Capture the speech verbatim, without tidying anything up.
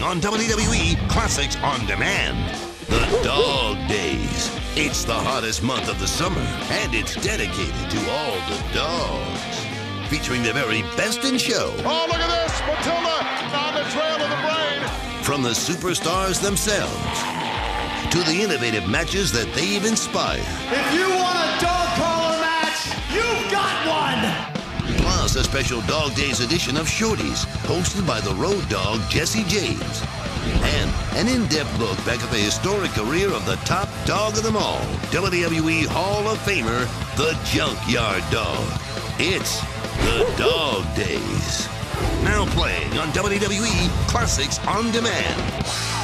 playing on W W E Classics On Demand. The Dog Days. It's the hottest month of the summer, and it's dedicated to all the dogs. Featuring the very best in show. Oh, look at this! Matilda on the trail of the brain. From the superstars themselves to the innovative matches that they've inspired. If you want a dog collar match, you've got one! Plus a special Dog Days edition of Shorties, hosted by the road dog Jesse James. And an in-depth look back at the historic career of the top dog of them all, W W E Hall of Famer, the Junkyard Dog. It's the Dog Days. Now playing on W W E Classics On Demand.